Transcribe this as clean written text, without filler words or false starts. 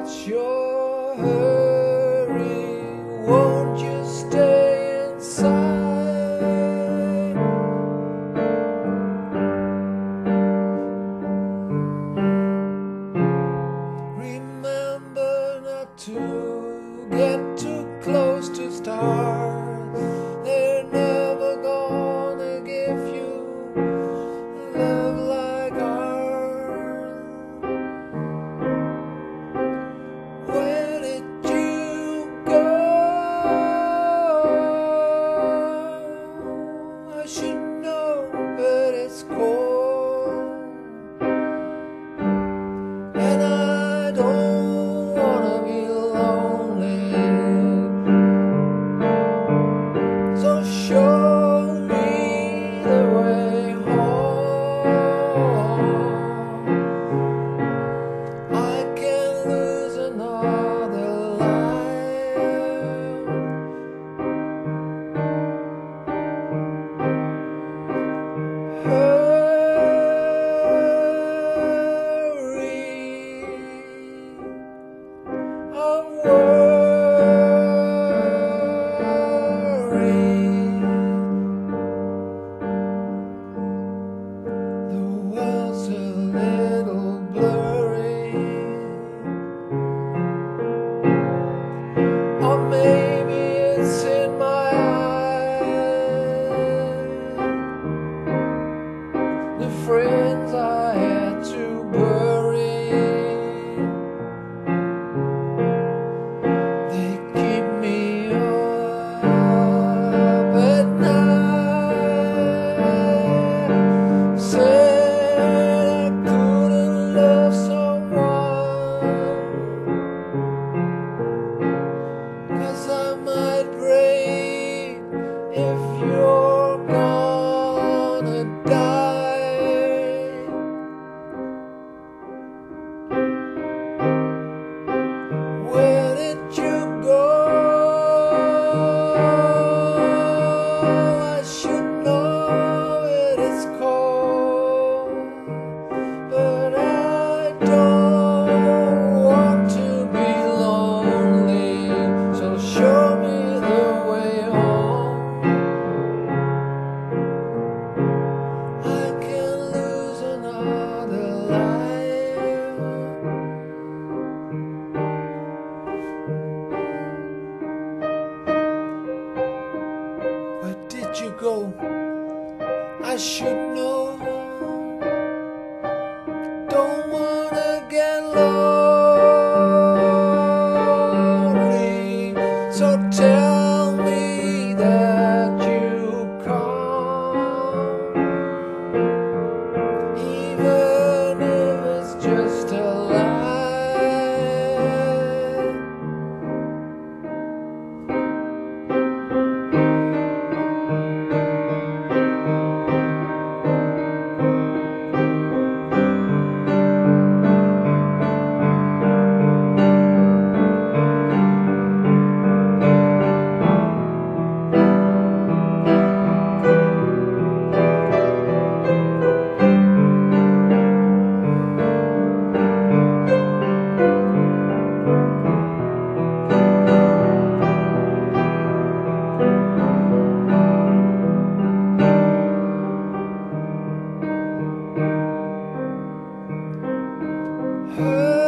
What's your hurry? Won't you stay inside? Remember not to get too close to stars. They're never gonna give you love like ours. Where did you go? I should know, but it's cold, and I don't wanna be lonely. So show me the way home. I can lose another life. Hurry, I'm worried. The world's a little blurry, or maybe it's in my eyes. The friends I had to bury, they keep me up at night. Said I couldn't love someone, 'cause I might break if you're gonna die. Where did you go? I should know it is cold, but I don't want to be lonely. So show me the way home. I can lose another life. Where did you go? I should know. Don't wanna get lonely, so tell me that you come, even if it's just a lie. Hurry.